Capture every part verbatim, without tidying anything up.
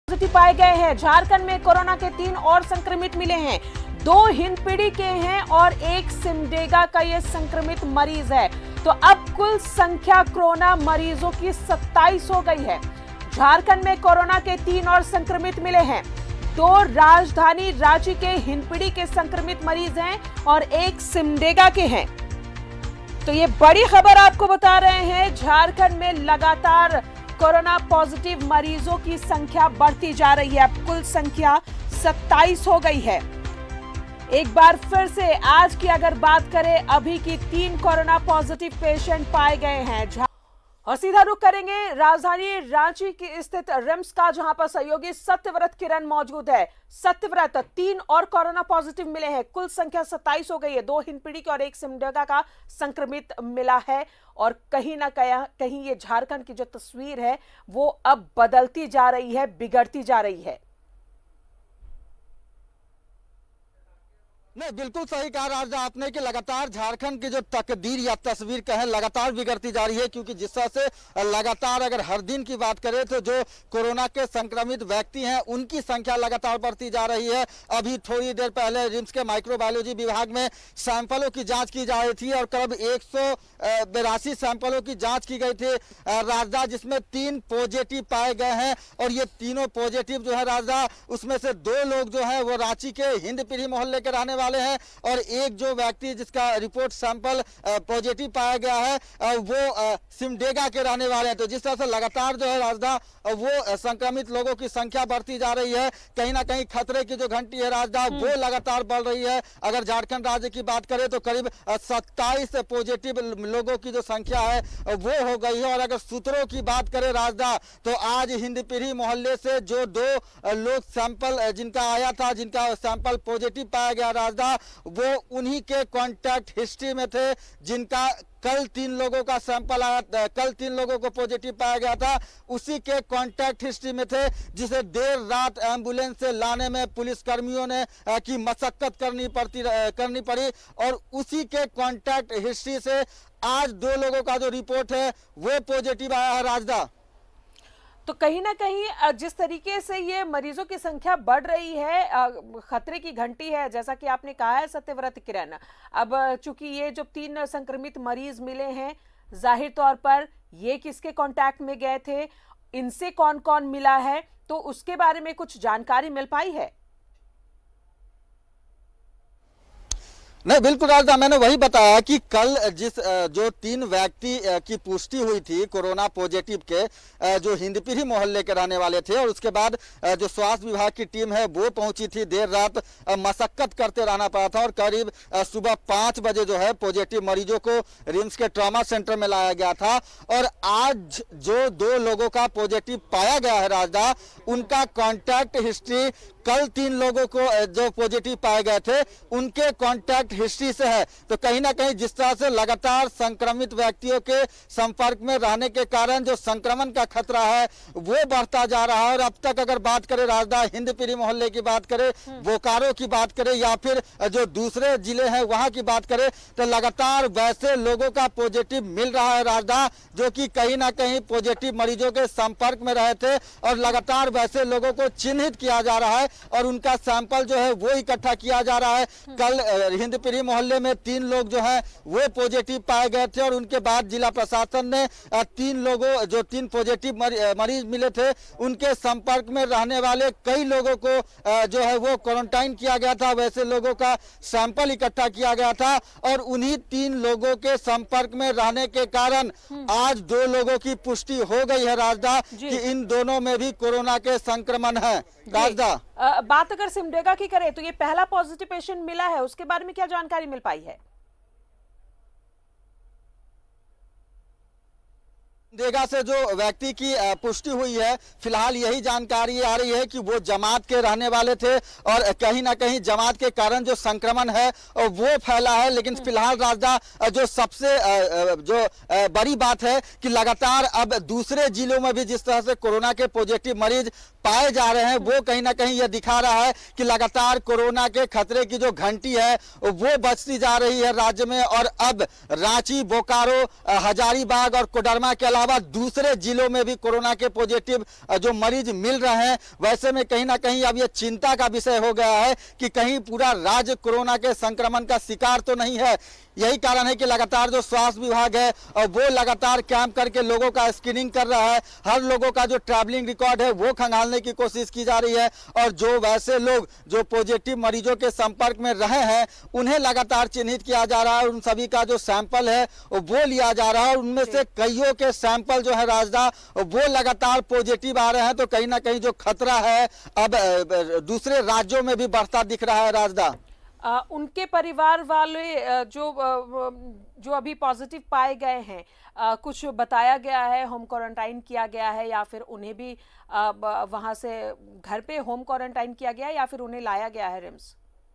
Positive पाए गए हैं। झारखंड में कोरोना के तीन और संक्रमित मिले हैं। दो हिंदपीढ़ी के हैं और एक सिमडेगा का ये संक्रमित मरीज है। तो अब कुल संख्या कोरोना मरीजों की सत्ताईस हो गई है। झारखंड में कोरोना के तीन और संक्रमित मिले हैं। दो राजधानी रांची के हिंदपीढ़ी के संक्रमित मरीज हैं और एक सिमडेगा के हैं। तो ये बड़ी खबर आपको बता रहे हैं। झारखंड में लगातार कोरोना पॉजिटिव मरीजों की संख्या बढ़ती जा रही है। अब कुल संख्या सत्ताईस हो गई है। एक बार फिर से आज की अगर बात करें, अभी की तीन कोरोना पॉजिटिव पेशेंट पाए गए हैं। और सीधा रुख करेंगे राजधानी रांची की स्थित रिम्स का, जहां पर सहयोगी सत्यव्रत किरण मौजूद है। सत्यव्रत, तीन और कोरोना पॉजिटिव मिले हैं। कुल संख्या सत्ताईस हो गई है। दो हिंदपीढ़ी के और एक सिमडेगा का संक्रमित मिला है। और कहीं ना कहीं ये झारखंड की जो तस्वीर है वो अब बदलती जा रही है, बिगड़ती जा रही है। नहीं, बिल्कुल सही कहा राजा आपने कि लगातार झारखंड की जो तकदीर या तस्वीर कहें लगातार बिगड़ती जा रही है। क्योंकि जिस तरह से लगातार अगर हर दिन की बात करें तो जो कोरोना के संक्रमित व्यक्ति हैं उनकी संख्या लगातार बढ़ती जा रही है। अभी थोड़ी देर पहले रिम्स के माइक्रोबायोलॉजी विभाग में सैंपलों की जांच की जा रही थी और करीब एक सौ बेरासी सैंपलों की जांच की गई थी राजा, जिसमें तीन पॉजिटिव पाए गए हैं। और ये तीनों पॉजिटिव जो है राजा, उसमें से दो लोग जो है वो रांची के हिंदपीढ़ी मोहल्ले के रहने वाले हैं और एक जो व्यक्ति जिसका रिपोर्ट सैंपल पॉजिटिव पाया गया है वो सिमडेगा के रहने वाले हैं। तो जिस तरह से लगातार जो है राजदा वो संक्रमित लोगों की संख्या बढ़ती जा रही है, कहीं ना कहीं खतरे की जो घंटी है राजदा वो लगातार बढ़ रही है। अगर झारखंड राज्य की बात करें तो करीब सत्ताईस पॉजिटिव लोगों की जो संख्या है वो हो गई है। और अगर सूत्रों की बात करें राजदा, तो आज हिंदपीढ़ी मोहल्ले से जो दो लोग सैंपल जिनका आया था, जिनका सैंपल पॉजिटिव पाया गया राजदा, वो उन्हीं के कॉन्टैक्ट हिस्ट्री में थे जिनका कल तीन लोगों का सैंपल आया, कल तीन लोगों को पॉजिटिव पाया गया था, उसी के कॉन्टैक्ट हिस्ट्री में थे, जिसे देर रात एम्बुलेंस से लाने में पुलिस कर्मियों ने की मशक्कत करनी पड़ती करनी पड़ी। और उसी के कॉन्टैक्ट हिस्ट्री से आज दो लोगों का जो रिपोर्ट है वो पॉजिटिव आया है राजदा। तो कहीं ना कहीं जिस तरीके से ये मरीजों की संख्या बढ़ रही है, खतरे की घंटी है, जैसा कि आपने कहा है सत्यव्रत किरण। अब चूंकि ये जो तीन संक्रमित मरीज मिले हैं, जाहिर तौर पर ये किसके कांटेक्ट में गए थे, इनसे कौन कौन मिला है, तो उसके बारे में कुछ जानकारी मिल पाई है? नहीं, बिल्कुल राजा, मैंने वही बताया कि कल जिस जो तीन व्यक्ति की पुष्टि हुई थी कोरोना पॉजिटिव के, जो हिंदपीढ़ी मोहल्ले के रहने वाले थे, और उसके बाद जो स्वास्थ्य विभाग की टीम है वो पहुंची थी। देर रात मशक्कत करते रहना पड़ा था और करीब सुबह पाँच बजे जो है पॉजिटिव मरीजों को रिम्स के ट्रॉमा सेंटर में लाया गया था। और आज जो दो लोगों का पॉजिटिव पाया गया है राजा, उनका कॉन्टैक्ट हिस्ट्री कल तीन लोगों को जो पॉजिटिव पाए गए थे उनके कॉन्टैक्ट हिस्ट्री से है। तो कहीं ना कहीं जिस तरह से लगातार संक्रमित व्यक्तियों के संपर्क में रहने के कारण जो संक्रमण का खतरा है वो बढ़ता जा रहा है। और अब तक अगर बात करें राजदा, हिंदपीढ़ी मोहल्ले की बात करें, बोकारो की बात करें या फिर जो दूसरे जिले हैं वहां की बात करें, तो लगातार वैसे लोगों का पॉजिटिव मिल रहा है राजदा, जो कि कहीं ना कहीं पॉजिटिव मरीजों के संपर्क में रहे थे। और लगातार वैसे लोगों को चिन्हित किया जा रहा है और उनका सैंपल जो है वो इकट्ठा किया जा रहा है। कल हिंदपीढ़ी मोहल्ले में तीन लोग जो है वो पॉजिटिव पाए गए थे और उनके बाद जिला प्रशासन ने तीन लोगों जो तीन पॉजिटिव मरीज मिले थे उनके संपर्क में रहने वाले कई लोगों को जो है वो क्वारंटाइन किया गया था। वैसे लोगों का सैंपल इकट्ठा किया गया था और उन्हीं तीन लोगों के संपर्क में रहने के कारण आज दो लोगों की पुष्टि हो गई है राजदा कि इन दोनों में भी कोरोना के संक्रमण है राजदा। बात अगर सिमडेगा की करें तो ये पहला पॉजिटिव पेशेंट मिला है, उसके बारे में क्या जानकारी मिल पाई है? सिमडेगा से जो व्यक्ति की पुष्टि हुई है, फिलहाल यही जानकारी आ रही है कि वो जमात के रहने वाले थे और कहीं ना कहीं जमात के कारण जो संक्रमण है वो फैला है। लेकिन फिलहाल राजा जो सबसे जो बड़ी बात है कि लगातार अब दूसरे जिलों में भी जिस तरह से कोरोना के पॉजिटिव मरीज पाए जा रहे हैं वो कहीं ना कहीं यह दिखा रहा है कि लगातार कोरोना के खतरे की जो घंटी है वो बजती जा रही है राज्य में। और अब रांची, बोकारो, हजारीबाग और कोडरमा के अलावा अलावा दूसरे जिलों में भी कोरोना के पॉजिटिव जो मरीज मिल रहे हैं। वैसे में कहीं ना कहीं अब ये चिंता का विषय हो गया है कि कहीं पूरा राज्य कोरोना के संक्रमण का शिकार तो नहीं है। यही कारण है कि लगातार जो स्वास्थ्य विभाग है और वो लगातार कैंप करके लोगों का स्क्रीनिंग कर रहा है। हर लोगों का जो ट्रैवलिंग रिकॉर्ड है वो खंगालने की कोशिश की जा रही है और जो वैसे लोग जो पॉजिटिव मरीजों के संपर्क में रहे हैं उन्हें लगातार चिन्हित किया जा रहा है। उन सभी का जो सैंपल है वो लिया जा रहा है और उनमें से कईयों के सैंपल जो है राजदा वो लगातार पॉजिटिव आ रहे हैं। तो कहीं ना कहीं जो खतरा है अब दूसरे राज्यों में भी बढ़ता दिख रहा है राजदा। आ, उनके परिवार वाले जो जो अभी पॉजिटिव पाए गए हैं, आ, कुछ बताया गया है, होम क्वारंटाइन किया गया है या फिर उन्हें भी आ, वहां से घर पे होम क्वारंटाइन किया गया है या फिर उन्हें लाया गया है रिम्स?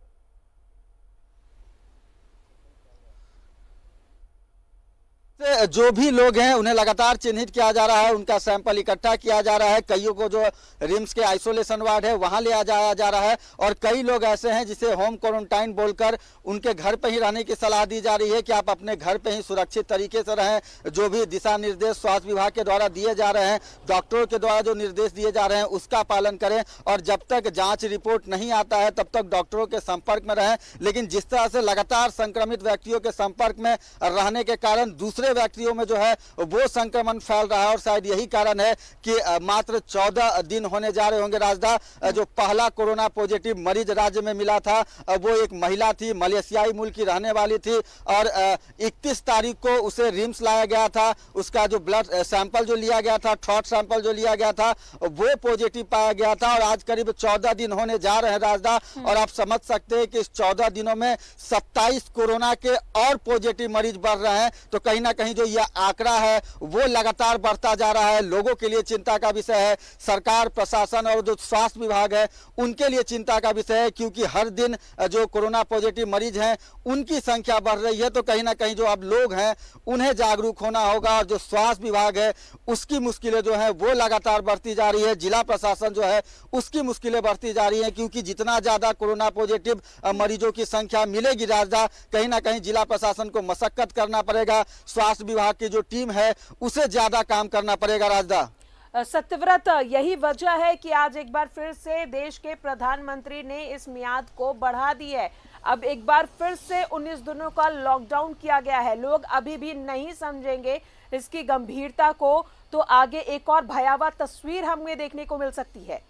जो भी लोग हैं उन्हें लगातार चिन्हित किया जा रहा है, उनका सैंपल इकट्ठा किया जा रहा है। कईयों को जो रिम्स के आइसोलेशन वार्ड है वहां ले जाया जा रहा है और कई लोग ऐसे हैं जिसे होम क्वारंटाइन बोलकर उनके घर पे ही रहने की सलाह दी जा रही है कि आप अपने घर पे ही सुरक्षित तरीके से रहें। जो भी दिशा निर्देश स्वास्थ्य विभाग के द्वारा दिए जा रहे हैं, डॉक्टरों के द्वारा जो निर्देश दिए जा रहे हैं उसका पालन करें और जब तक जाँच रिपोर्ट नहीं आता है तब तक डॉक्टरों के संपर्क में रहें। लेकिन जिस तरह से लगातार संक्रमित व्यक्तियों के संपर्क में रहने के कारण दूसरे व्यक्तियों में जो है वो संक्रमण फैल रहा है और शायद यही कारण है कि मात्र चौदह दिन होने जा रहे होंगे राजदा। जो पहला कोरोना पॉजिटिव मरीज राज्य में मिला था वो एक महिला थी, मलेशियाई मूल की रहने वाली थी और इकतीस तारीख को उसे रिम्स लाया गया था। उसका जो ब्लड सैंपल जो लिया गया था, थ्रॉट सैंपल जो लिया गया था वो पॉजिटिव पाया गया था और आज करीब चौदह दिन होने जा रहे हैं राजदा। और आप समझ सकते हैं कि इस चौदह दिनों में सत्ताईस कोरोना के और पॉजिटिव मरीज बढ़ रहे हैं। तो कहीं ना कहीं जो यह आंकड़ा है वो लगातार बढ़ता जा रहा है। लोगों के लिए चिंता का विषय है, सरकार प्रशासन और जो स्वास्थ्य विभाग है उनके लिए चिंता का विषय है क्योंकि हर दिन जो कोरोना पॉजिटिव मरीज हैं उनकी संख्या बढ़ रही है। तो कहीं ना कहीं जो अब लोग हैं उन्हें जागरूक होना होगा और जो स्वास्थ्य विभाग है उसकी मुश्किलें जो है वो लगातार बढ़ती जा रही है। जिला प्रशासन जो है उसकी मुश्किलें बढ़ती जा रही है क्योंकि जितना ज्यादा कोरोना पॉजिटिव मरीजों की संख्या मिलेगी राजदा, कहीं ना कहीं जिला प्रशासन को मशक्कत करना पड़ेगा। स्वास्थ्य विभाग की जो टीम है उसे ज्यादा काम करना पड़ेगा राजदा। सत्यव्रत, यही वजह है कि आज एक बार फिर से देश के प्रधानमंत्री ने इस मियाद को बढ़ा दी है। अब एक बार फिर से उन्नीस दिनों का लॉकडाउन किया गया है। लोग अभी भी नहीं समझेंगे इसकी गंभीरता को तो आगे एक और भयावह तस्वीर हमें देखने को मिल सकती है।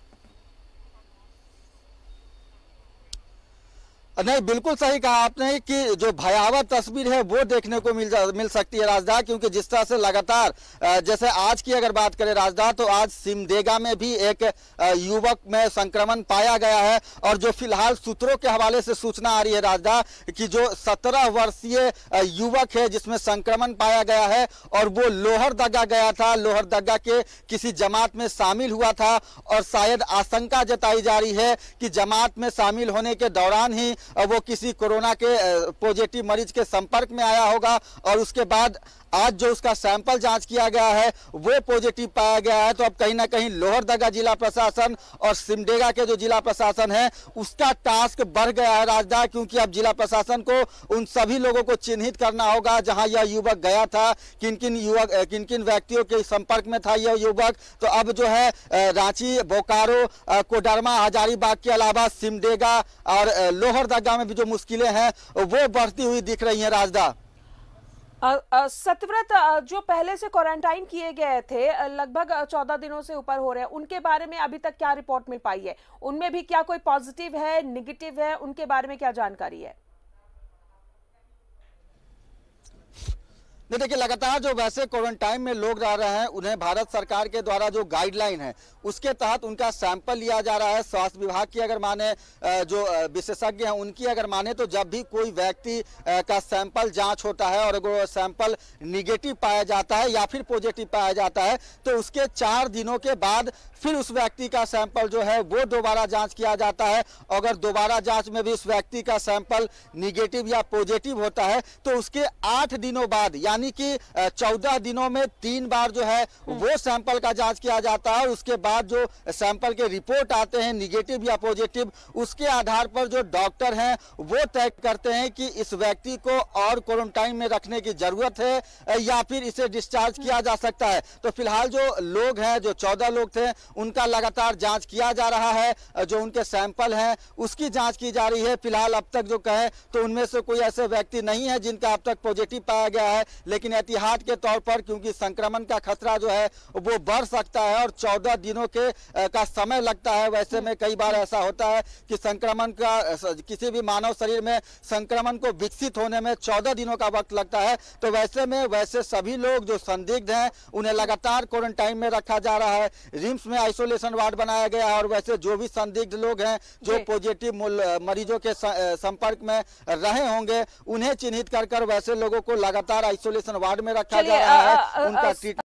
नहीं, बिल्कुल सही कहा आपने कि जो भयावह तस्वीर है वो देखने को मिल मिल सकती है राजदा, क्योंकि जिस तरह से लगातार जैसे आज की अगर बात करें राजदा तो आज सिमडेगा में भी एक युवक में संक्रमण पाया गया है और जो फिलहाल सूत्रों के हवाले से सूचना आ रही है राजदा कि जो सत्रह वर्षीय युवक है जिसमें संक्रमण पाया गया है और वो लोहरदगा गया था, लोहरदगा के किसी जमात में शामिल हुआ था और शायद आशंका जताई जा रही है कि जमात में शामिल होने के दौरान ही वो किसी कोरोना के पॉजिटिव मरीज के संपर्क में आया होगा और उसके बाद आज जो उसका सैंपल जांच किया गया है वो पॉजिटिव पाया गया है। तो अब कहीं ना कहीं लोहरदगा जिला प्रशासन और सिमडेगा के जो जिला प्रशासन है उसका टास्क बढ़ गया है राजदा, क्योंकि अब जिला प्रशासन को उन सभी लोगों को चिन्हित करना होगा जहां यह युवक गया था, किन किन युवक किन किन व्यक्तियों के संपर्क में था यह युवक। तो अब जो है रांची, बोकारो, कोडरमा, हजारीबाग के अलावा सिमडेगा और लोहरदगा में भी जो मुश्किलें हैं वो बढ़ती हुई दिख रही है राजदा। सत्यव्रत, जो पहले से क्वारंटाइन किए गए थे लगभग चौदह दिनों से ऊपर हो रहे हैं, उनके बारे में अभी तक क्या रिपोर्ट मिल पाई है? उनमें भी क्या कोई पॉजिटिव है, नेगेटिव है, उनके बारे में क्या जानकारी है? देखिए, लगातार जो वैसे क्वारंटाइन में लोग रह रहे हैं उन्हें भारत सरकार के द्वारा जो गाइडलाइन है उसके तहत उनका सैंपल लिया जा रहा है। स्वास्थ्य विभाग की अगर माने, जो विशेषज्ञ हैं उनकी अगर माने तो जब भी कोई व्यक्ति का सैंपल जांच होता है और अगर सैंपल निगेटिव पाया जाता है या फिर पॉजिटिव पाया जाता है तो उसके चार दिनों के बाद फिर उस व्यक्ति का सैंपल जो है वो दोबारा जांच किया जाता है। अगर दोबारा जांच में भी उस व्यक्ति का सैंपल निगेटिव या पॉजिटिव होता है तो उसके आठ दिनों बाद यानी यानी कि चौदह दिनों में तीन बार जो है वो सैंपल का जांच किया जाता है और उसके बाद जो सैंपल के रिपोर्ट आते हैं निगेटिव या पॉजिटिव, उसके आधार पर जो डॉक्टर हैं वो तय करते हैं कि इस व्यक्ति को और क्वारंटाइन में रखने की जरूरत है या फिर इसे डिस्चार्ज किया जा सकता है। तो फिलहाल जो लोग हैं, जो चौदह लोग थे, उनका लगातार जांच किया जा रहा है, जो उनके सैंपल हैं उसकी जांच की जा रही है। फिलहाल अब तक जो कहे तो उनमें से कोई ऐसे व्यक्ति नहीं है जिनका अब तक पॉजिटिव पाया गया है, लेकिन एहतियात के तौर पर क्योंकि संक्रमण का खतरा जो है वो बढ़ सकता है और चौदह दिनों के का समय लगता है। वैसे में कई बार ऐसा होता है कि संक्रमण का किसी भी मानव शरीर में संक्रमण को विकसित होने में चौदह दिनों का वक्त लगता है। तो वैसे में वैसे सभी लोग जो संदिग्ध हैं उन्हें लगातार क्वारंटाइन में रखा जा रहा है। रिम्स में आइसोलेशन वार्ड बनाया गया है और वैसे जो भी संदिग्ध लोग हैं जो पॉजिटिव मरीजों के संपर्क में रहे होंगे उन्हें चिन्हित कर कर वैसे लोगों को लगातार आइसोलेशन वार्ड में रखा जा रहा है। उनका